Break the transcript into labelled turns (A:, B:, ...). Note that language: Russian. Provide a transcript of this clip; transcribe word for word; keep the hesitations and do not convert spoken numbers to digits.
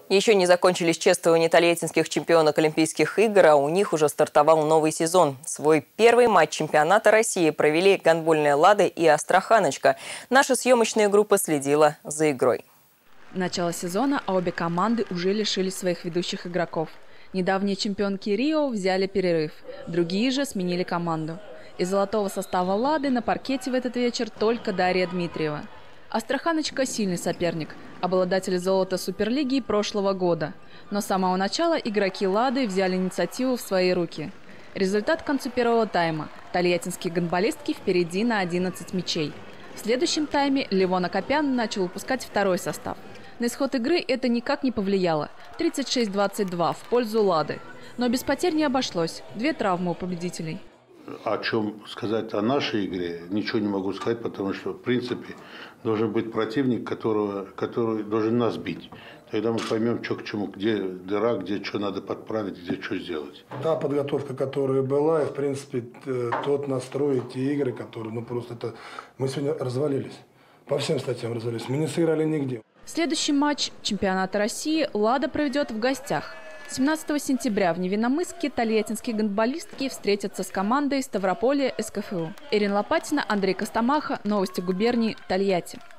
A: Еще не закончились чествования тольяттинских чемпионок Олимпийских игр, а у них уже стартовал новый сезон. Свой первый матч чемпионата России провели гандбольная «Лада» и «Астраханочка». Наша съемочная группа следила за игрой.
B: Начало сезона, а обе команды уже лишились своих ведущих игроков. Недавние чемпионки Рио взяли перерыв, другие же сменили команду. Из золотого состава «Лады» на паркете в этот вечер только Дарья Дмитриева. «Астраханочка» – сильный соперник, обладатель золота Суперлиги прошлого года. Но с самого начала игроки «Лады» взяли инициативу в свои руки. Результат к концу первого тайма. Тольяттинские гандболистки впереди на одиннадцать мячей. В следующем тайме Левон Акопян начал выпускать второй состав. На исход игры это никак не повлияло. тридцать шесть двадцать два в пользу «Лады». Но без потерь не обошлось. Две травмы у победителей.
C: О чем сказать о нашей игре, ничего не могу сказать, потому что, в принципе, должен быть противник, которого, который должен нас бить. Тогда мы поймем, что к чему, где дыра, где что надо подправить, где что сделать.
D: Та подготовка, которая была, и, в принципе, тот настрой, те игры, которые, ну, просто это... Мы сегодня развалились. По всем статьям развалились. Мы не сыграли нигде.
B: Следующий матч чемпионата России «Лада» проведет в гостях. семнадцатого сентября в Невинномысске тольяттинские гандболистки встретятся с командой Ставрополья СКФУ. Ирина Лопатина, Андрей Костомаха. Новости губернии. Тольятти.